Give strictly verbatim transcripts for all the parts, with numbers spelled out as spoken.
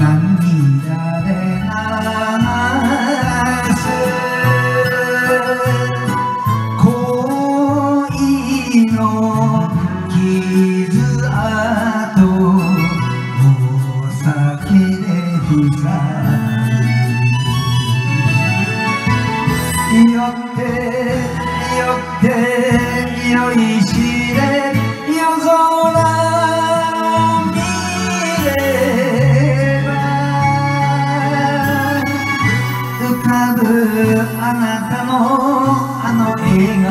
で流す恋の傷跡お酒で塞ぐよってよって酔いしれ夜空見れば浮かぶあなたのあの笑顔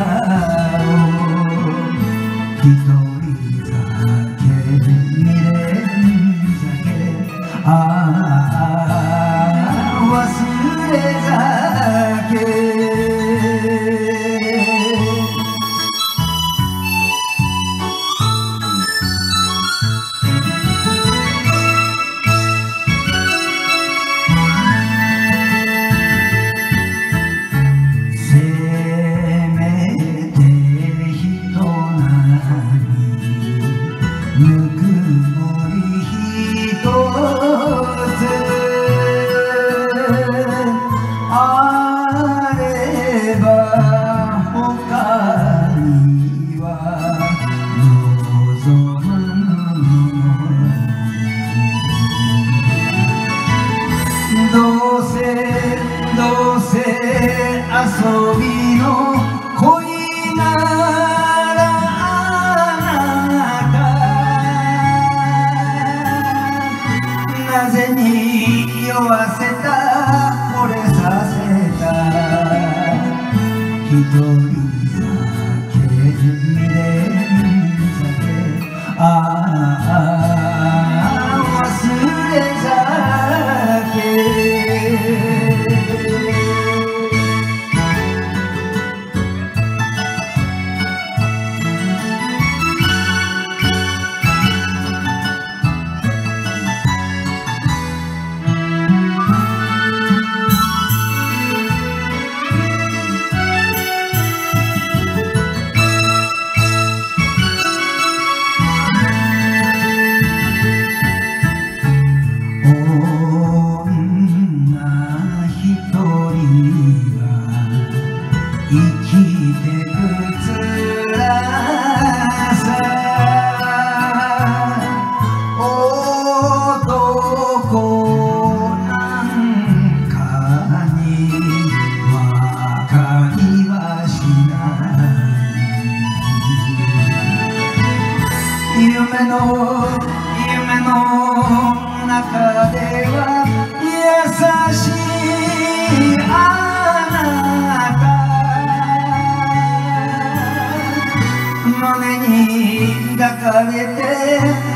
一人酒未練酒ああ忘れ酒ぬくもりひとつあれば他には望むものどうせどうせ遊びの恋ならなぜに酔わせた惚れさせた一人酒未練酒ああ忘れ酒生きてくつらさ男なんかにわかりはしない夢の夢の中では優しいあなた胸に抱かれて